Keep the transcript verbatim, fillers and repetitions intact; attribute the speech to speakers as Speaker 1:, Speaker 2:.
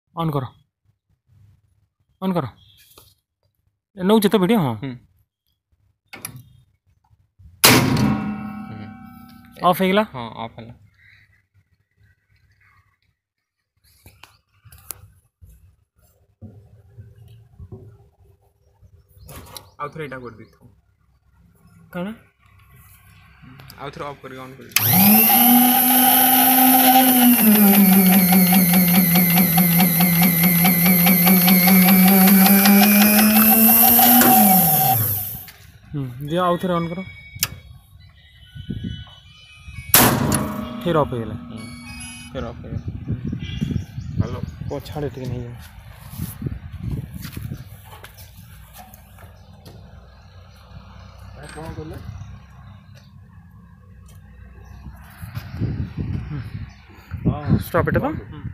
Speaker 1: on करो on करो नौ तो वीडियो हाँ ऑफ है
Speaker 2: हाँ ऑफ है आउ थरे एटा कर दिथो
Speaker 1: कौन
Speaker 2: आउ थरे ऑफ करके ऑन कर
Speaker 1: दिया आउ थरे ऑन करो फिर ऑफ हो गया
Speaker 2: फिर ऑफ हो गया हेलो
Speaker 1: वो छाड़े ठीक नहीं है
Speaker 2: कौन बोले
Speaker 1: स्टॉप इट तो